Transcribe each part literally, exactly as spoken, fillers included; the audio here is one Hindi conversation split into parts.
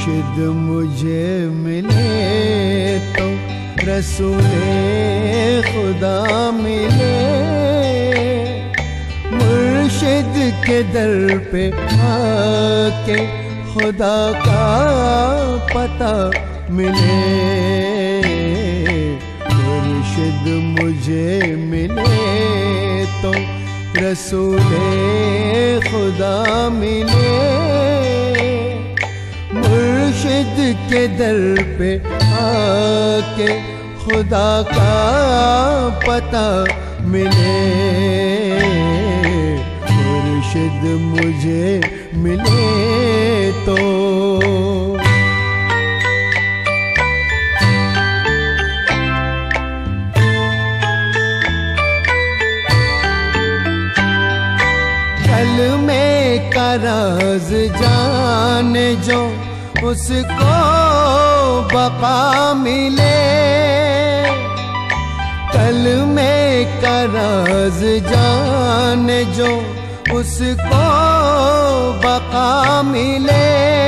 मुर्शिद मुझे मिले तो रसूले खुदा मिले। मुर्शिद के दर पे आके खुदा का पता मिले। मुर्शिद मुझे मिले तो रसूले खुदा मिले। मुर्शिद के दर पे आके खुदा का पता मिले। मुर्शिद मुझे मिले तो कलमे का राज जाने जो उसको बका मिले। कलमे का राज जाने जो उसको बका मिले।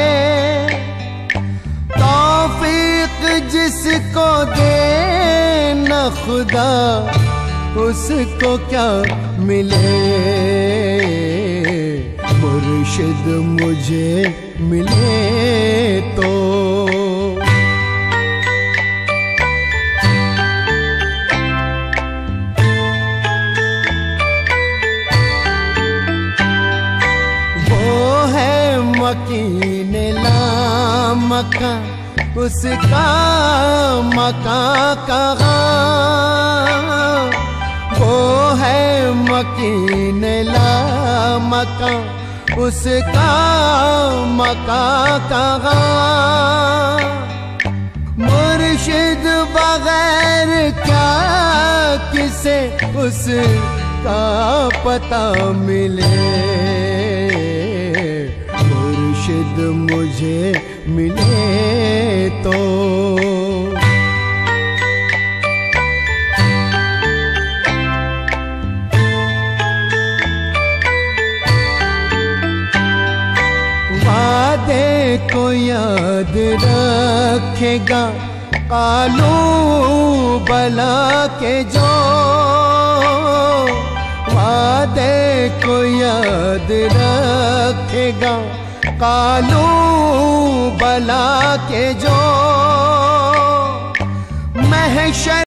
तौफीक जिसको दे न खुदा उसको क्या मिले। मुर्शिद मुझे मिले तो वो है मकीन ला मका उसका मका कहाँ। वो है मकीन ला मका उसका मका कहाँ। मुर्शिद बगैर क्या किसे उसका पता मिले। मुर्शिद मुझे मिले तो वादे को याद रखेगा कालू बला के जो। वादे को याद रखेगा कालू बला के जो। महशर